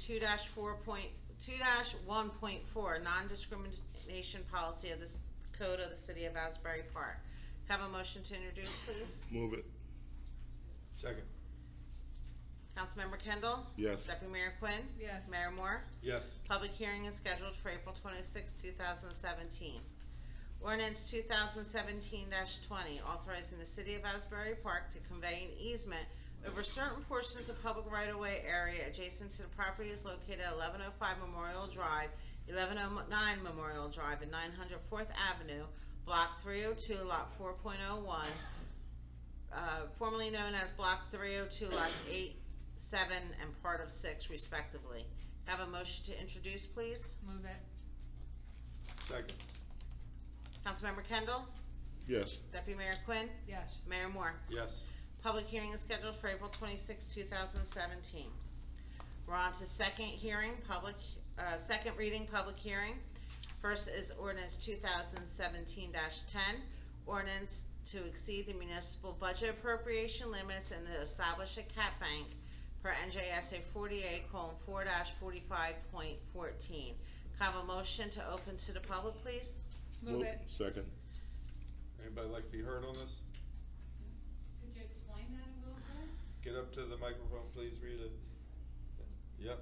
2-1.4, Non-Discrimination Policy of the Code of the City of Asbury Park. Can I have a motion to introduce, please? Move it. Second. Councilmember Kendall? Yes. Deputy Mayor Quinn? Yes. Mayor Moore? Yes. Public hearing is scheduled for April 26, 2017. Ordinance 2017-20, authorizing the City of Asbury Park to convey an easement over certain portions of public right-of-way area adjacent to the property is located at 1105 Memorial Drive, 1109 Memorial Drive, and 900 4th Avenue, Block 302, Lot 4.01, formerly known as Block 302, Lots 8, 7, and part of 6, respectively. Have a motion to introduce, please? Move it. Second. Councilmember Kendall? Yes. Deputy Mayor Quinn? Yes. Mayor Moore? Yes. Public hearing is scheduled for April 26, 2017. We're on to second reading public hearing. First is ordinance 2017-10, ordinance to exceed the municipal budget appropriation limits and to establish a cap bank per NJSA 48:4-45.14. Have a motion to open to the public, please? Move it. Second. Anybody like to be heard on this? Could you explain that a little bit? Get up to the microphone, please, Rita. Yep.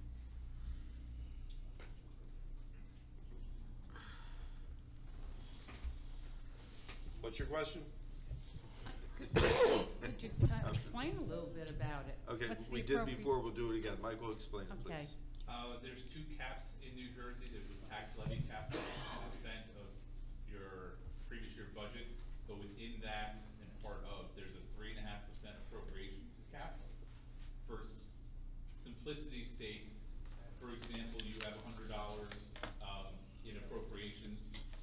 What's your question? Could you explain a little bit about it? Okay, What's the we did appropriate- before, we'll do it again. Michael, explain it, Okay. please. There's two caps in New Jersey. There's a tax levy cap, that's 2% of your previous year budget, but within that and part of, there's a 3.5% appropriations cap. For simplicity's sake, for example, you have $100 in appropriations.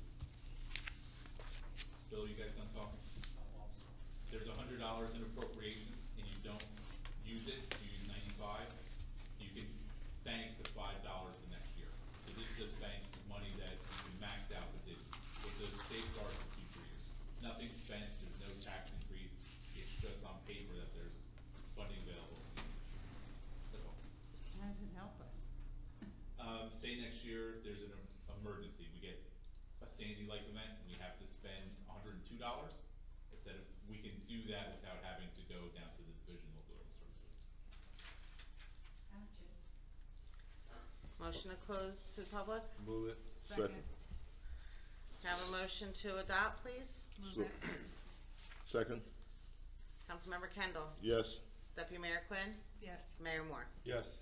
Bill, you guys done talking? There's $100 in appropriations and you don't use it, you use 95, you can bank the $5 the next year. So this just banks the money that you can max out with the safeguard for future years. Nothing's spent, there's no tax increase, it's just on paper that there's funding available. That's all. How does it help us? Say next year, there's an emergency, we get a Sandy-like event, and we have to spend $102, instead of, we can do that without having to go down to the Division of Legal Services. Gotcha. Motion to close to the public? Move it. Second. Have a motion to adopt, please? So- Second. Councilmember Kendall? Yes. Deputy Mayor Quinn? Yes. Mayor Moore? Yes.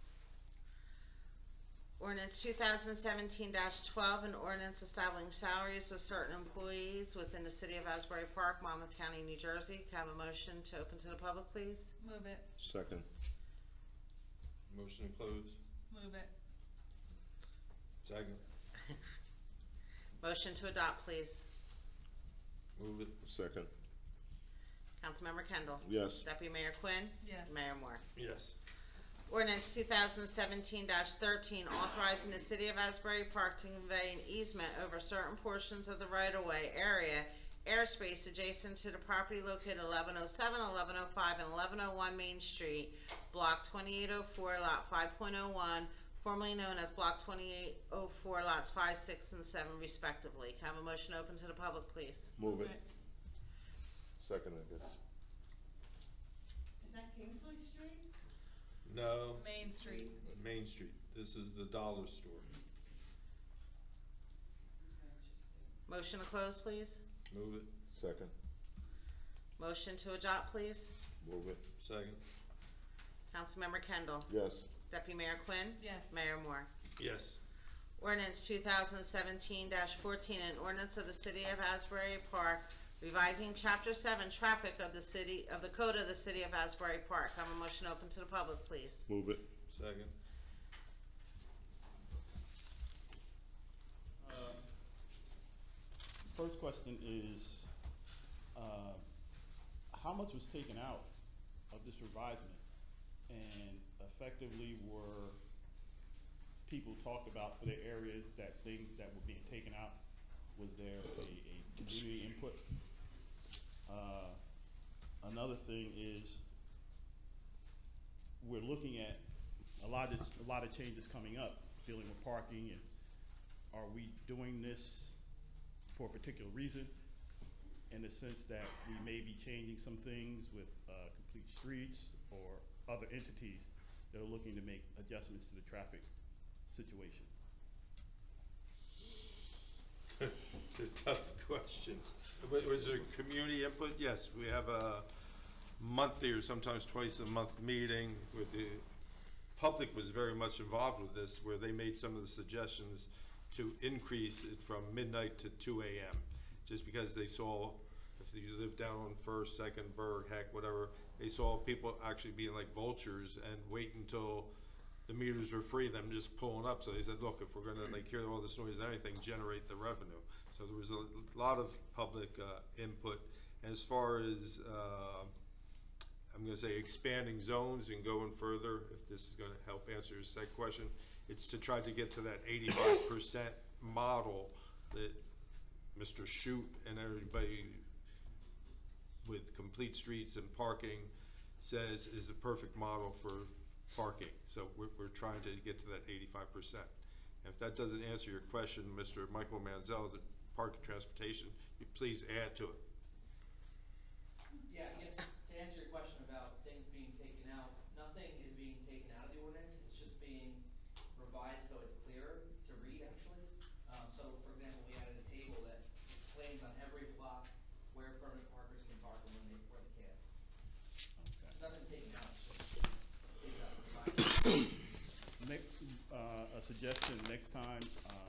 Ordinance 2017-12, an ordinance establishing salaries of certain employees within the City of Asbury Park, Monmouth County, New Jersey. Can I have a motion to open to the public, please? Move it. Second. Motion to close. Move it. Second. Motion to adopt, please. Move it. Second. Councilmember Kendall? Yes. Deputy Mayor Quinn? Yes. Mayor Moore? Yes. Ordinance 2017-13, authorizing the City of Asbury Park to convey an easement over certain portions of the right-of-way area, airspace adjacent to the property located 1107, 1105, and 1101 Main Street, Block 2804, Lot 5.01, formerly known as Block 2804, Lots 5, 6, and 7, respectively. Can I have a motion open to the public, please? Move it. Second, I guess. Is that Kingsley Street? No. Main Street. Main Street. This is the dollar store. Motion to close, please. Move it. Second. Motion to adopt, please. Move it. Second. Councilmember Kendall? Yes. Deputy Mayor Quinn? Yes. Mayor Moore? Yes. Ordinance 2017-14, an ordinance of the City of Asbury Park revising Chapter 7 traffic of the city, of the code of the City of Asbury Park. Have a motion open to the public, please. Move it. Second. First question is, how much was taken out of this revisement? And effectively were people talked about for the areas that things that were being taken out? Was there a community input? Another thing is, we're looking at a lot of changes coming up, dealing with parking, and are we doing this for a particular reason? In the sense that we may be changing some things with complete streets or other entities that are looking to make adjustments to the traffic situation. They're tough questions. Was there community input? Yes, we have a monthly or sometimes twice a month meeting with the public was very much involved with this, where they made some of the suggestions to increase it from midnight to 2 a.m. just because they saw, if you live down on First, Second, Berg, Heck, whatever, they saw people actually being like vultures and wait until the meters were free, them just pulling up. So they said, look, if we're gonna like hear all this noise and anything, generate the revenue. So there was a lot of public input. And as far as I'm going to say expanding zones and going further, if this is going to help answer your second question, it's to try to get to that 85% model that Mr. Shute and everybody with complete streets and parking says is the perfect model for parking. So we're trying to get to that 85%. And if that doesn't answer your question, Mr. Michael Manzel, the Park and Transportation, you please add to it. Yeah, I guess to answer your question about things being taken out, nothing is being taken out of the ordinance. It's just being revised so it's clearer to read, actually. So, for example, we added a table that explains on every block where permanent parkers can park and when they can't. It's nothing taken out, it's just things that are revised. Make a suggestion next time,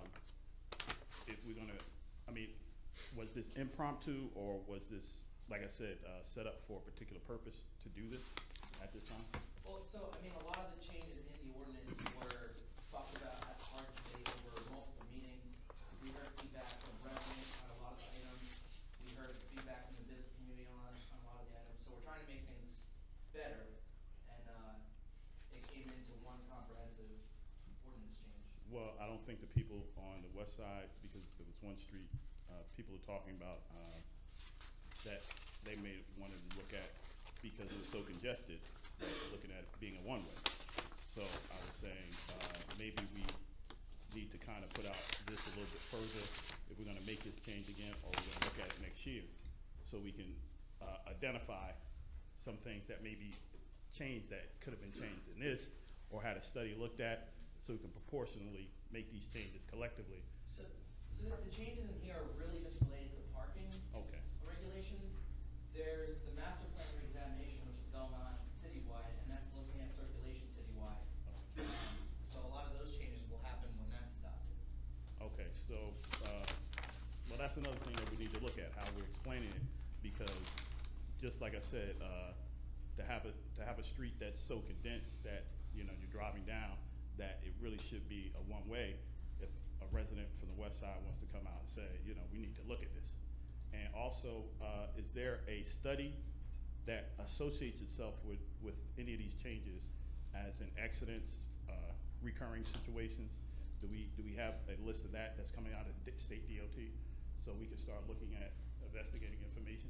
if we're gonna, I mean, was this impromptu or was this, like I said, set up for a particular purpose to do this at this time? Well, so, I mean, a lot of the changes in the ordinance were talked about at the hard debate over multiple meetings. We heard feedback from residents on a lot of the items. We heard feedback from the business community on a lot of the items. So we're trying to make things better, and it came into one comprehensive ordinance change. Well, I don't think the people on the west side, because there was one street, people are talking about that they may want to look at because it was so congested, looking at it being a one-way. So I was saying maybe we need to kind of put out this a little bit further if we're going to make this change again, or we're going to look at it next year, so we can identify some things that may be changed that could have been changed in this, or had a study looked at, so we can proportionally make these changes collectively. So the changes in here are really just related to parking regulations. There's the master plan reexamination, which is going on citywide, and that's looking at circulation citywide. So a lot of those changes will happen when that's adopted. Okay, so, well, that's another thing that we need to look at, how we're explaining it, because just like I said, to have a street that's so condensed that, you know, you're driving down, that it really should be a one-way. If a resident from the west side wants to come out and say, you know, we need to look at this. And also, is there a study that associates itself with any of these changes as in accidents, recurring situations? Do we have a list of that's coming out of state DOT, so we can start looking at investigating information?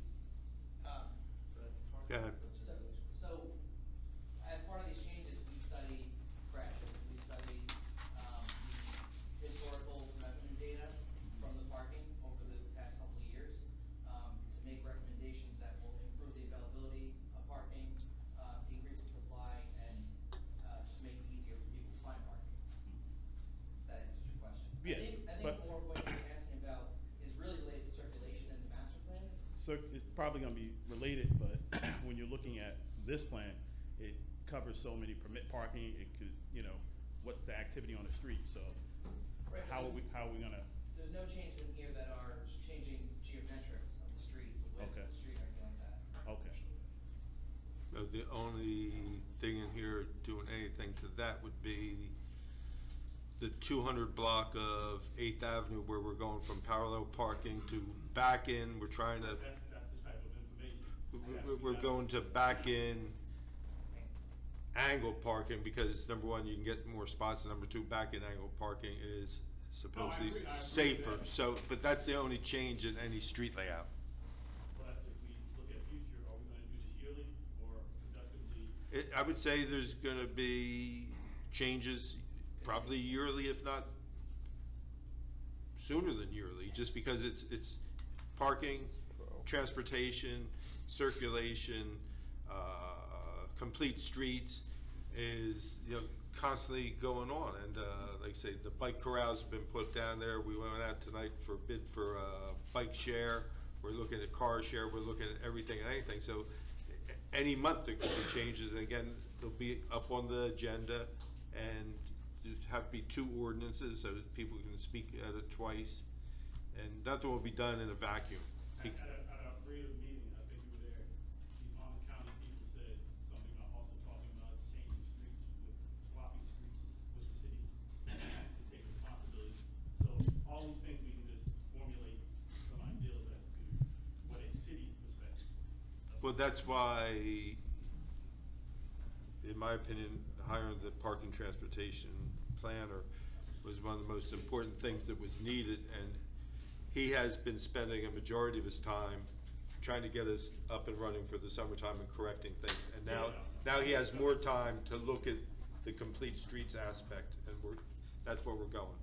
Go ahead. So, as part of these changes, we study crashes, we study historical revenue data from the parking over the past couple of years to make recommendations that will improve the availability of parking, increase the supply, and just make it easier for people to find parking. If that answers your question. Yes, I think more what you're asking about is really related to circulation and the master plan. So it's probably going to be related, but when you're looking at this plan, it covers so many permit parking. It could, you know, what's the activity on the street. So Right, how are we going to? There's no changes in here that are changing geometrics of the street, the width of the street, or anything like that. Okay. So the only thing in here doing anything to that would be the 200 block of 8th Avenue where we're going from parallel parking to back in. We're trying to, That's the type of information. we're going to back in angle parking because number one, you can get more spots, and number two, back in angle parking is supposedly I agree with safer. that. So, but that's the only change in any street layout. But if we look at future, are we going to do this yearly or conductively? I would say there's going to be changes probably yearly, if not sooner than yearly, just because it's parking, transportation, circulation, complete streets is, you know, constantly going on, and like I say, the bike corrals have been put down there. We went out tonight for bid for bike share. We're looking at car share. We're looking at everything and anything. So any month there could be changes, and again, they'll be up on the agenda, and there have to be 2 ordinances so that people can speak at it twice, and nothing will be done in a vacuum. At our creative meeting, I think you were there, the Arnold County people said something about also talking about changing streets swapping streets with the city to take responsibility. So all these things we can just formulate some ideas as to what a city perspective. Well, that's why, in my opinion, hiring the parking transportation planner was one of the most important things that was needed, and he has been spending a majority of his time trying to get us up and running for the summertime and correcting things. And now he has more time to look at the complete streets aspect, and that's where we're going.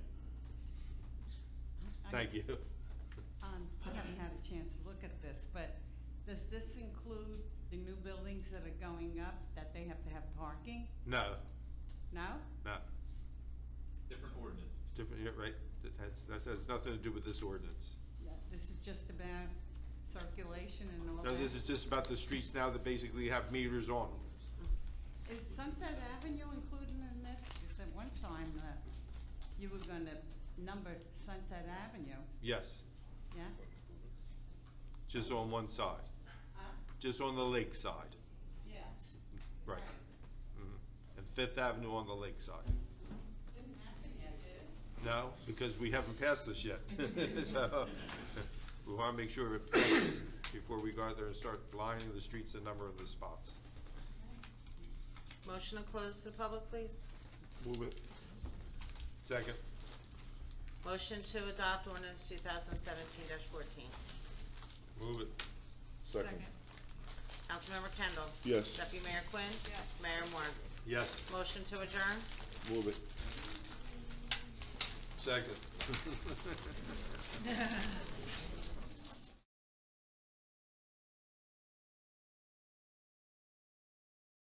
Thank you. I haven't had a chance to look at this, but does this include the new buildings that are going up, that they have to have parking? No, No? no. Different ordinance. Different, yeah, right. That has nothing to do with this ordinance. This is just about circulation and all that? No, this is just about the streets now that basically have meters on them. Is Sunset Avenue included in this? Because at one time, you were gonna number Sunset Avenue, Yes, yeah? just on one side, just on the lake side, Yeah. right. And Fifth Avenue on the lake side. Didn't happen yet, did it? No, because we haven't passed this yet. So, we wanna make sure it passes before we go out there and start lining the streets and number of the spots. Motion to close the public, please. Move it. Second. Motion to adopt ordinance 2017-14. Move it. Second. Councilmember Kendall? Yes. Deputy Mayor Quinn? Yes. Mayor Moore? Yes. Motion to adjourn? Move it. Second.